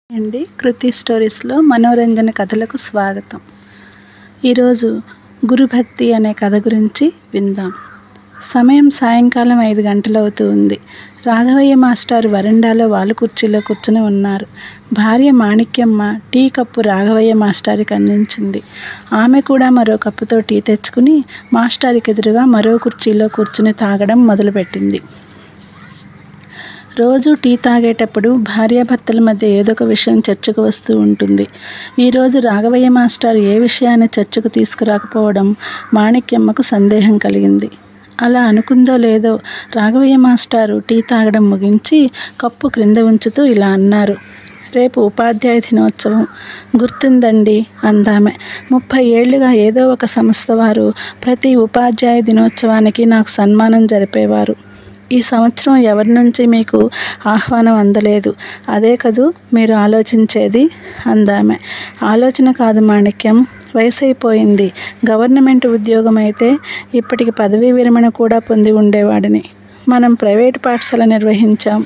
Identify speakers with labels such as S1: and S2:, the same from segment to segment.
S1: అండి కృతి స్టోరీస్లో మనోరంజన కథలకు స్వాగతం. ఈరోజు గురుభక్తి అనే కథ గురించి విందాం. సమయం సాయంకాలం 5 గంటలవుతూ ఉంది. రాఘవయ్య మాస్టారు వరండాలో వాలు కుర్చీలో కూర్చుని ఉన్నారు. భార్య మాణిక్యమ్మ టీ కప్పు రాఘవయ్య మాస్టారికి అందించింది. ఆమె కూడా మరో కప్పుతో టీ తెచ్చుకుని మాస్టారికి ఎదురుగా మరో కుర్చీలో కూర్చుని తాగడం మొదలుపెట్టింది. రోజు టీ తాగేటప్పుడు భార్యాభర్తల మధ్య ఏదో ఒక విషయం చర్చకు వస్తూ ఉంటుంది. ఈరోజు రాఘవయ్య మాస్టర్ ఏ విషయాన్ని చర్చకు తీసుకురాకపోవడం మాణిక్యమ్మకు సందేహం కలిగింది. అలా అనుకుందో లేదో రాఘవయ్య మాస్టారు టీ తాగడం ముగించి కప్పు క్రింద ఉంచుతూ ఇలా అన్నారు. రేపు ఉపాధ్యాయ దినోత్సవం గుర్తుందండి అందామె. 30 ఏళ్లుగా ఏదో ఒక సంస్థ వారు ప్రతి ఉపాధ్యాయ దినోత్సవానికి నాకు సన్మానం జరిపేవారు. ఈ సంవత్సరం ఎవరి నుంచి మీకు ఆహ్వానం అందలేదు. అదే కదూ మీరు ఆలోచించేది అందామె. ఆలోచన కాదు మాణిక్యం, వయసు అయిపోయింది. గవర్నమెంట్ ఉద్యోగం అయితే ఇప్పటికి పదవీ విరమణ కూడా పొంది ఉండేవాడిని. మనం ప్రైవేటు పాఠశాల నిర్వహించాం.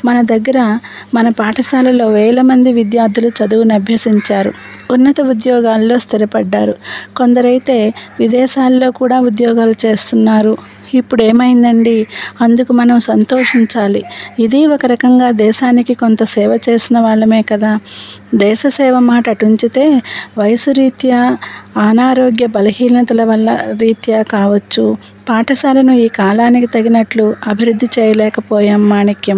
S1: మన పాఠశాలలో వేల మంది విద్యార్థులు చదువును అభ్యసించారు. ఉన్నత ఉద్యోగాల్లో స్థిరపడ్డారు. కొందరైతే విదేశాల్లో కూడా ఉద్యోగాలు చేస్తున్నారు. ఇప్పుడు ఏమైందండి? అందుకు మనం సంతోషించాలి. ఇది ఒక రకంగా దేశానికి కొంత సేవ చేసిన వాళ్ళమే కదా. దేశ సేవ మాట అటుంచితే వయసు రీత్యా, అనారోగ్య బలహీనతల వల్ల రీత్యా కావచ్చు, పాఠశాలను ఈ కాలానికి తగినట్లు అభివృద్ధి చేయలేకపోయాం మాణిక్యం.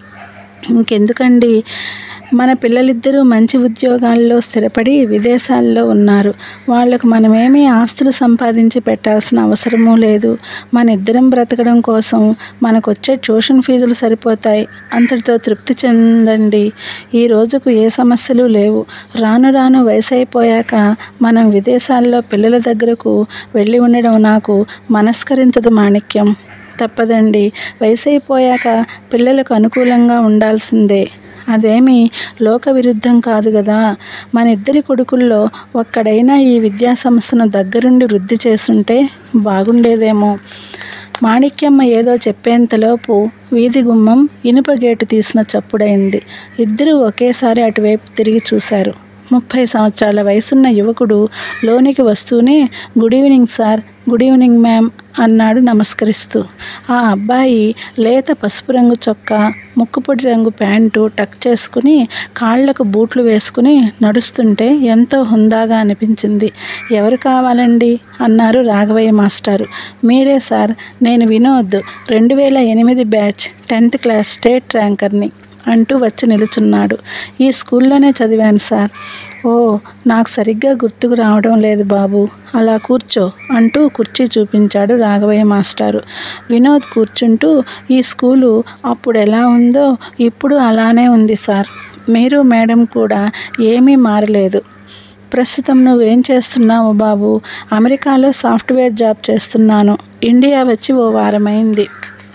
S1: ఇంకెందుకండి, మన పిల్లలిద్దరూ మంచి ఉద్యోగాల్లో స్థిరపడి విదేశాల్లో ఉన్నారు. వాళ్లకు మనమేమీ ఆస్తులు సంపాదించి పెట్టాల్సిన అవసరమూ లేదు. మన ఇద్దరం బ్రతకడం కోసం మనకొచ్చే ట్యూషన్ ఫీజులు సరిపోతాయి. అంతటితో తృప్తి చెందండి. ఈ రోజుకు ఏ సమస్యలు లేవు. రాను రాను వయసు అయిపోయాక మనం విదేశాల్లో పిల్లల దగ్గరకు వెళ్ళి ఉండడం నాకు మనస్కరించదు మాణిక్యం. తప్పదండి. వయసు అయిపోయాక పిల్లలకు అనుకూలంగా ఉండాల్సిందే. అదేమీ లోక విరుద్ధం కాదు కదా. మన ఇద్దరి కొడుకుల్లో ఒక్కడైనా ఈ విద్యా సంస్థను దగ్గరుండి వృద్ధి చేసుంటే బాగుండేదేమో. మాణిక్యమ్మ ఏదో చెప్పేంతలోపు వీధి గుమ్మం ఇనుప గేటు తీసిన చప్పుడైంది. ఇద్దరూ ఒకేసారి అటువైపు తిరిగి చూశారు. 30 సంవత్సరాల వయసున్న యువకుడు లోనికి వస్తూనే good evening sir, good evening ma'am అన్నాడు నమస్కరిస్తూ. ఆ అబ్బాయి లేత పసుపు రంగు చొక్కా, ముక్కుపొడి రంగు ప్యాంటు టక్ చేసుకుని కాళ్లకు బూట్లు వేసుకుని నడుస్తుంటే ఎంతో హుందాగా అనిపించింది. ఎవరు కావాలండి అన్నారు రాఘవయ్య మాస్టారు. మీరే సార్, నేను Vinod, 2008 batch, 10th class state ర్యాంకర్ని అంటూ వచ్చి నిలుచున్నాడు. ఈ స్కూల్లోనే చదివాను సార్. ఓ, నాకు సరిగ్గా గుర్తుకు రావడం లేదు బాబు. అలా కూర్చో అంటూ కుర్చీ చూపించాడు రాఘవయ్య మాస్టారు. వినోద్ కూర్చుంటూ, ఈ స్కూలు అప్పుడు ఎలా ఉందో ఇప్పుడు అలానే ఉంది సార్. మీరు మేడం కూడా ఏమీ మారలేదు. ప్రస్తుతం నువ్వేం చేస్తున్నావు బాబు? అమెరికాలో సాఫ్ట్వేర్ జాబ్ చేస్తున్నాను. ఇండియా వచ్చి ఓ వారమైంది.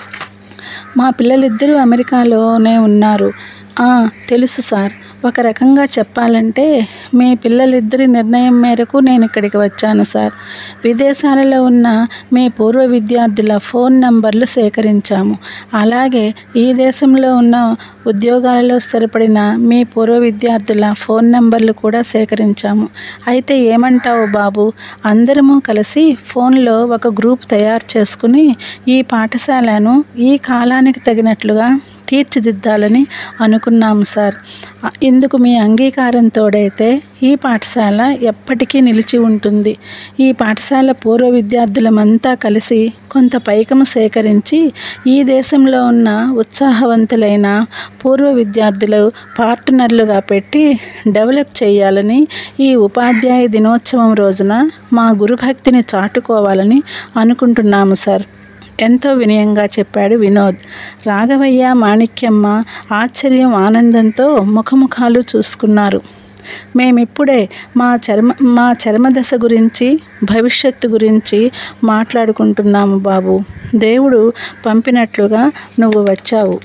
S1: మా పిల్లలిద్దరూ అమెరికాలోనే ఉన్నారు. తెలుసు సార్. ఒక రకంగా చెప్పాలంటే మీ పిల్లలిద్దరి నిర్ణయం మేరకు నేను ఇక్కడికి వచ్చాను సార్. విదేశాలలో ఉన్న మీ పూర్వ విద్యార్థుల ఫోన్ నంబర్లు సేకరించాము. అలాగే ఈ దేశంలో ఉన్న ఉద్యోగాలలో స్థిరపడిన మీ పూర్వ విద్యార్థుల ఫోన్ నంబర్లు కూడా సేకరించాము. అయితే ఏమంటావు బాబు? అందరము కలిసి ఫోన్లో ఒక గ్రూప్ తయారు చేసుకుని ఈ పాఠశాలను ఈ కాలానికి తగినట్లుగా తీర్చిదిద్దాలని అనుకున్నాము సార్. ఇందుకు మీ అంగీకారం తోడైతే ఈ పాఠశాల ఎప్పటికీ నిలిచి ఉంటుంది. ఈ పాఠశాల పూర్వ విద్యార్థులమంతా కలిసి కొంత పైకము సేకరించి ఈ దేశంలో ఉన్న ఉత్సాహవంతులైన పూర్వ విద్యార్థులు పార్ట్నర్లుగా పెట్టి డెవలప్ చేయాలని, ఈ ఉపాధ్యాయ దినోత్సవం రోజున మా గురుభక్తిని చాటుకోవాలని అనుకుంటున్నాము సార్. ఎంతో వినయంగా చెప్పాడు వినోద్. రాఘవయ్య, మాణిక్యమ్మ ఆశ్చర్యం, ఆనందంతో ముఖముఖాలు చూసుకున్నారు. మేమిప్పుడే మా చర్మదశ గురించి, భవిష్యత్తు గురించి మాట్లాడుకుంటున్నాము బాబు. దేవుడు పంపినట్లుగా నువ్వు వచ్చావు.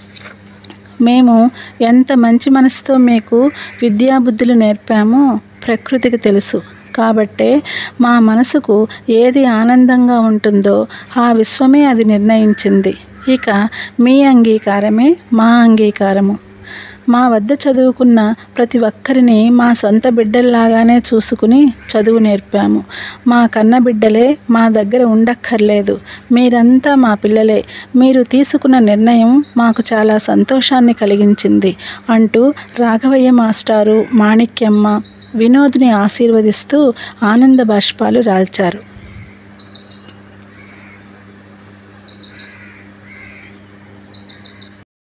S1: మేము ఎంత మంచి మనసుతో మీకు విద్యాబుద్ధులు నేర్పామో ప్రకృతికి తెలుసు. కాబట్టే మా మనసుకు ఏది ఆనందంగా ఉంటుందో ఆ విశ్వమే అది నిర్ణయించింది. ఇక మీ అంగీకారమే మా అంగీకారము. మా వద్ద చదువుకున్న ప్రతి ఒక్కరిని మా సొంత బిడ్డల్లాగానే చూసుకుని చదువు నేర్పాము. మా కన్న బిడ్డలే మా దగ్గర ఉండక్కర్లేదు. మీరంతా మా పిల్లలే. మీరు తీసుకున్న నిర్ణయం మాకు చాలా సంతోషాన్ని కలిగించింది అంటూ రాఘవయ్య మాస్టారు, మాణిక్యమ్మ వినోద్ని ఆశీర్వదిస్తూ ఆనంద బాష్పాలు రాల్చారు.